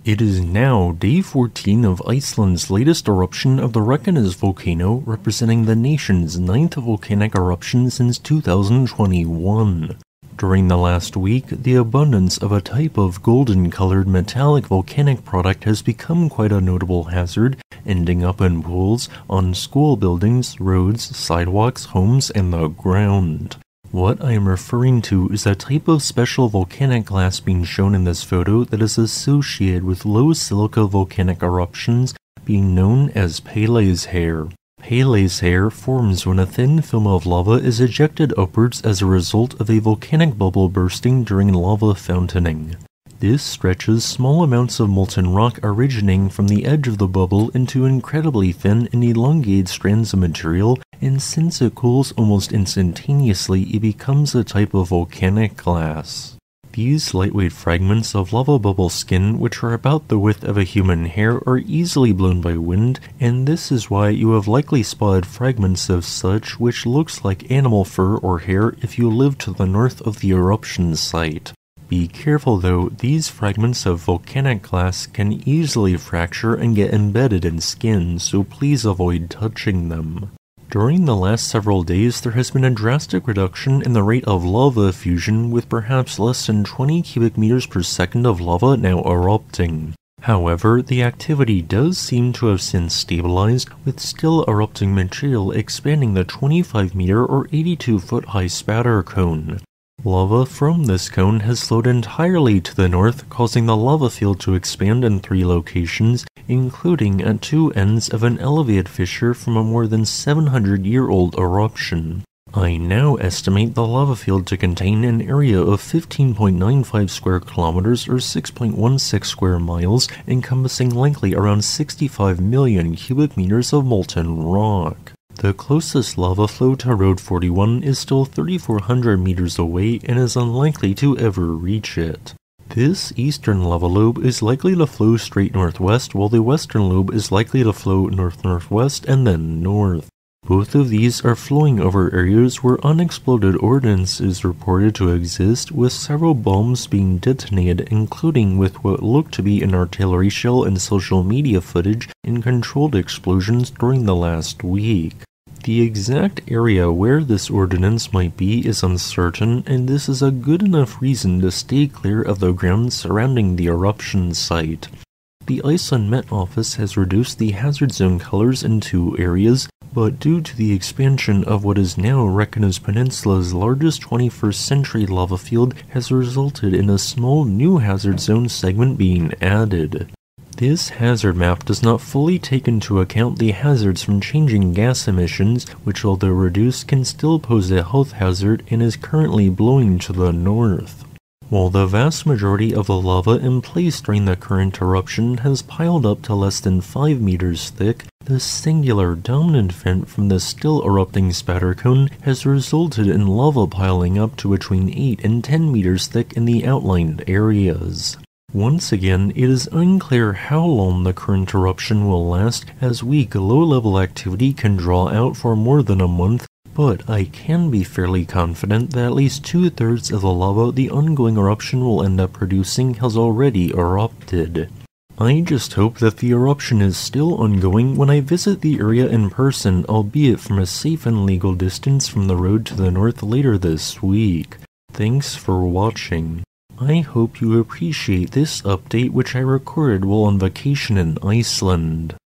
It is now day 14 of Iceland's latest eruption of the Reykjanes volcano, representing the nation's 9th volcanic eruption since 2021. During the last week, the abundance of a type of golden-colored metallic volcanic product has become quite a notable hazard, ending up in pools, on school buildings, roads, sidewalks, homes, and the ground. What I am referring to is a type of special volcanic glass being shown in this photo that is associated with low silica volcanic eruptions, being known as Pele's hair. Pele's hair forms when a thin film of lava is ejected upwards as a result of a volcanic bubble bursting during lava fountaining. This stretches small amounts of molten rock originating from the edge of the bubble into incredibly thin and elongated strands of material, and since it cools almost instantaneously, it becomes a type of volcanic glass. These lightweight fragments of lava bubble skin, which are about the width of a human hair, are easily blown by wind, and this is why you have likely spotted fragments of such which looks like animal fur or hair if you live to the north of the eruption site. Be careful though, these fragments of volcanic glass can easily fracture and get embedded in skin, so please avoid touching them. During the last several days, there has been a drastic reduction in the rate of lava effusion, with perhaps less than 20 cubic meters per second of lava now erupting. However, the activity does seem to have since stabilized, with still erupting material expanding the 25-meter or 82-foot high spatter cone. Lava from this cone has flowed entirely to the north, causing the lava field to expand in 3 locations, including at 2 ends of an elevated fissure from a more than 700-year-old eruption. I now estimate the lava field to contain an area of 15.95 square kilometers or 6.16 square miles, encompassing likely around 65 million cubic meters of molten rock. The closest lava flow to Road 41 is still 3,400 meters away and is unlikely to ever reach it. This eastern lava lobe is likely to flow straight northwest, while the western lobe is likely to flow north-northwest and then north. Both of these are flowing over areas where unexploded ordnance is reported to exist, with several bombs being detonated, including with what look to be an artillery shell and social media footage in controlled explosions during the last week. The exact area where this ordnance might be is uncertain, and this is a good enough reason to stay clear of the ground surrounding the eruption site. The Iceland Met Office has reduced the hazard zone colors in 2 areas, but due to the expansion of what is now Reykjanes Peninsula's largest 21st century lava field has resulted in a small new hazard zone segment being added. This hazard map does not fully take into account the hazards from changing gas emissions, which although reduced can still pose a health hazard and is currently blowing to the north. While the vast majority of the lava in place during the current eruption has piled up to less than 5 meters thick, the singular dominant vent from the still erupting spatter cone has resulted in lava piling up to between 8 and 10 meters thick in the outlined areas. Once again, it is unclear how long the current eruption will last, as weak low-level activity can draw out for more than a month, but I can be fairly confident that at least 2/3 of the lava the ongoing eruption will end up producing has already erupted. I just hope that the eruption is still ongoing when I visit the area in person, albeit from a safe and legal distance from the road to the north later this week. Thanks for watching. I hope you appreciate this update, which I recorded while on vacation in Iceland.